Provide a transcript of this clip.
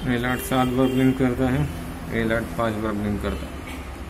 एल8 7 बार blink करता है, एल8 5 बार blink करता है।